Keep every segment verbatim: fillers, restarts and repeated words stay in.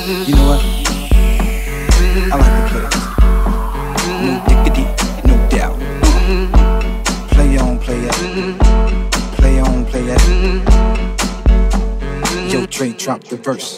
You know what? I like to play this. No diggity, no doubt. Play on, play it. Play on, play it. Yo, Dre, drop the verse.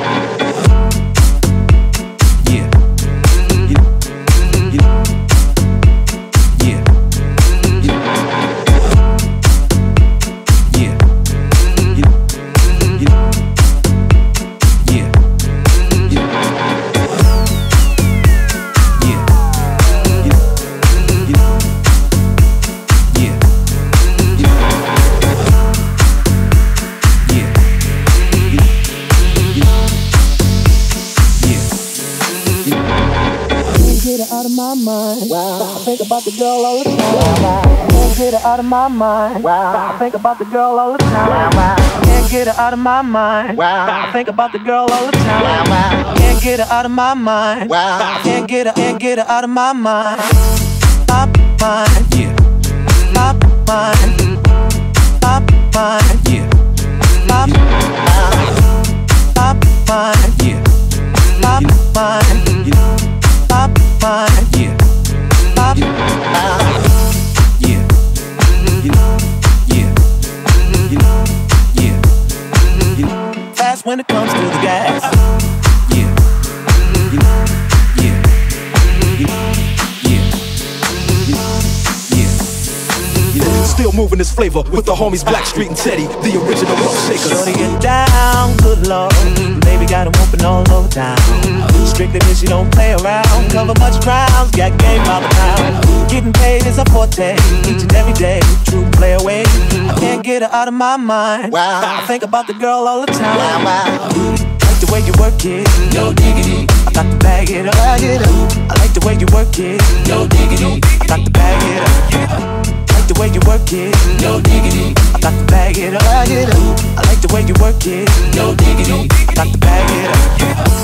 Out of my mind. Wow. I think about the girl all the time. Wow. Can't get her out of my mind. Wow. I think about the girl all the time. Wow. Can't get her out of my mind. Wow. I think about the girl all the time. Wow. Can't get her out of my mind. Wow. Can't get her, can't get her out of my mind. My mind, yeah. My mind, my mind, yeah. My mind, my mind, yeah. My mind, yeah. My mind, yeah. My mind, yeah. Yeah, yeah, yeah, yeah. Fast when it comes to the gas. Yeah, yeah, yeah, yeah, yeah. Still moving this flavor with the homies Blackstreet and Teddy, the original rough shakers. Shorty get down, good lord. Baby got him whooping all over town. Strictly bitch, she don't play around. Cover much grounds, got game all the time. Getting paid is a forte, each and every day. True play away. I can't get her out of my mind. Wow. I think about the girl all the time. Wow, wow. Like the way you work it, no diggity. I got to bag it up. Bag it up. I like the way you work it, no diggity. I got to bag it up. The way you work it, no diggity. I got to bag it up. Bag it up. I like the way you work it, no diggity. I got to bag it up.